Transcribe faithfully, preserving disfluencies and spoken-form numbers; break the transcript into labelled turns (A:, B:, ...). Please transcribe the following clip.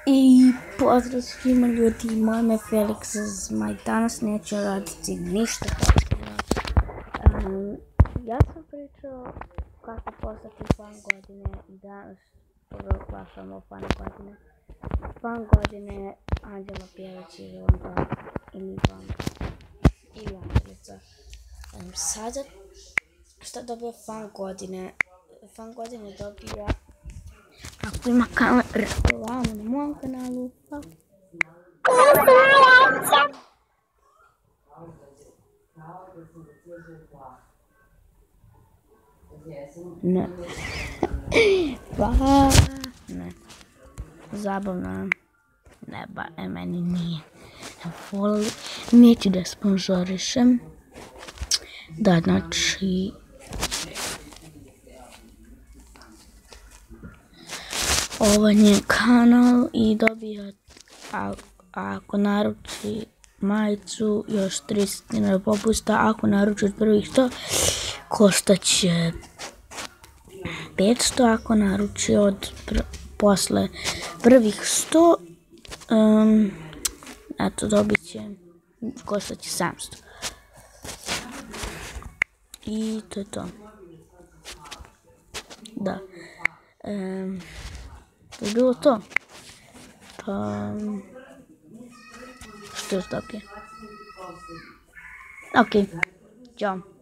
A: I pozdrav svima ljudi, moje ime je Felix Zmaj, danas neću raditi ništa posebno. Um, ja sam pričao kako postati fan godine i danas proglašamo fan godine. Fan godine Anđela Pjević i Ronda ili Van ili Angelica. Um, sada što dobija fan godine? Fan godine dobija ako ima kanal reklama na mom kanalu, pa ne, pa ne, zabavno, ne, ba, e, meni nije, voli, neću da sponzorišem, da, znači, ovo je kanal i dobija, a, ako naruči majicu, još trideset dinara popusta, ako naruči od prvih sto, koštat će petsto, ako naruči od pr posle prvih sto, um, eto, dobit će, koštat će sedamsto. I to je to. Da. Um, To je bilo to. Pa... Što još dobije? Ok. Ćao.